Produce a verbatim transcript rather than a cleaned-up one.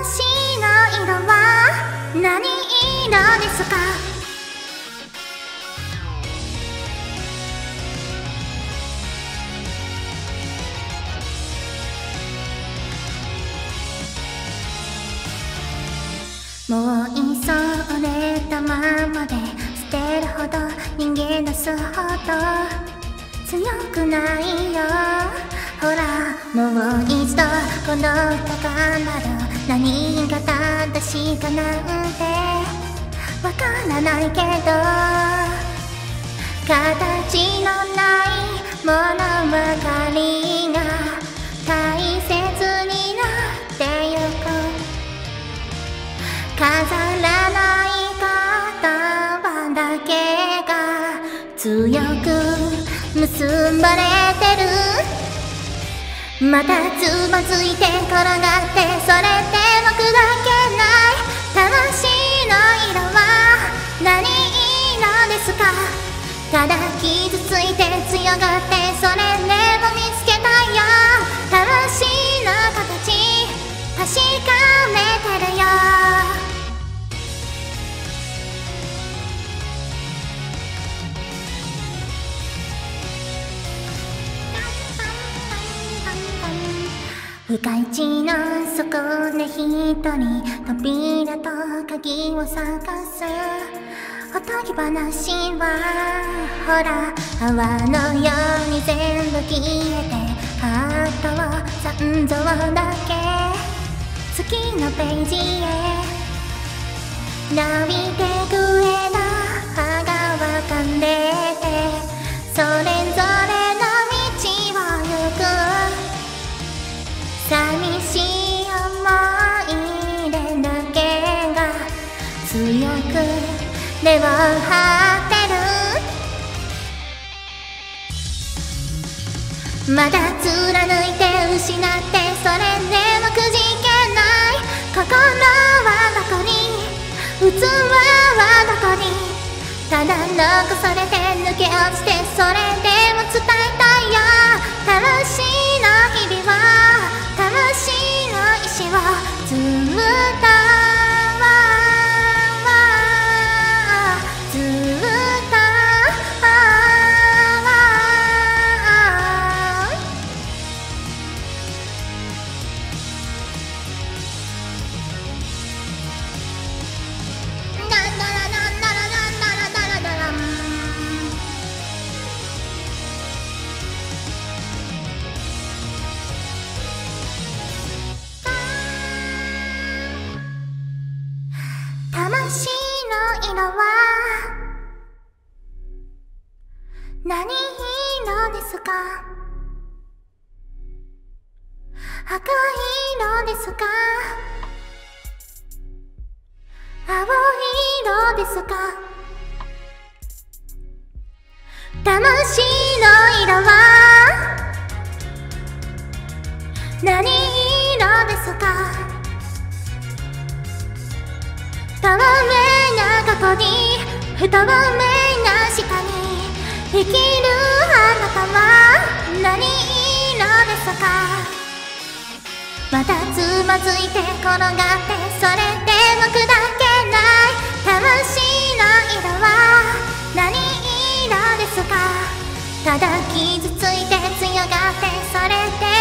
の色は何色ですか？もういっそ折れたままで捨てるほど逃げ出すほど強くないよ。ほらもう一度この歌頑張る。何が正しいかなんてわからないけど形のない物ばかりが大切になってゆく。飾らない言葉だけが強く結ばれてる。またつまずいて転がってそれでも砕けない魂の色は何色ですか？ただ傷ついて強がってそれでも見つけたよ。魂の形確かめてるよ。深い地の底で一人扉と鍵を探すおとぎ話はほら泡のように全部消えてハートを残像だけ次のページへ伸びてく枝葉が分かれてそれぞれの道を行く。寂しい思い出だけが強く根を張ってる。まだ貫いて失ってそれでもくじけない心はどこに器はどこにただ残されて抜け落ちてそれでも伝えたいよ。魂の日々は魂の意志をずっとずっと魂の色は何色ですか？赤色ですか？青色ですか？魂の色は何色ですか？透明な過去に不透明な下に生きるあなたは何色ですか？またつまずいて転がってそれでも砕けない魂の色は何色ですか？ただ傷ついて強がってそれで